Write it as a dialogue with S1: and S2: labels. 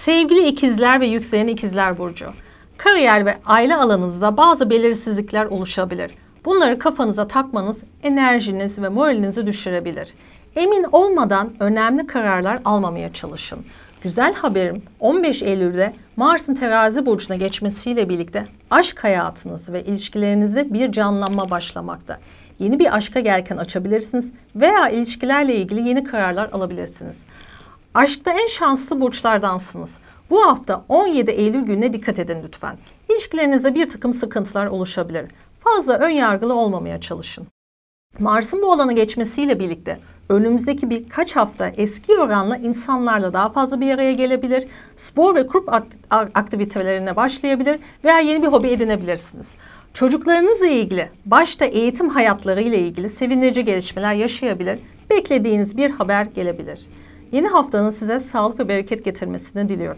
S1: Sevgili ikizler ve yükselen ikizler burcu. Kariyer ve aile alanınızda bazı belirsizlikler oluşabilir. Bunları kafanıza takmanız enerjiniz ve moralinizi düşürebilir. Emin olmadan önemli kararlar almamaya çalışın. Güzel haberim 15 Eylül'de Mars'ın Terazi burcuna geçmesiyle birlikte aşk hayatınız ve ilişkilerinizde bir canlanma başlamakta. Yeni bir aşka yelken açabilirsiniz veya ilişkilerle ilgili yeni kararlar alabilirsiniz. Aşkta en şanslı burçlardansınız. Bu hafta 17 Eylül gününe dikkat edin lütfen. İlişkilerinizde bir takım sıkıntılar oluşabilir. Fazla önyargılı olmamaya çalışın. Mars'ın bu alana geçmesiyle birlikte önümüzdeki birkaç hafta eski oranla insanlarla daha fazla bir araya gelebilir, spor ve grup aktivitelerine başlayabilir veya yeni bir hobi edinebilirsiniz. Çocuklarınızla ilgili, başta eğitim hayatları ile ilgili sevindirici gelişmeler yaşayabilir, beklediğiniz bir haber gelebilir. Yeni haftanın size sağlık ve bereket getirmesini diliyorum.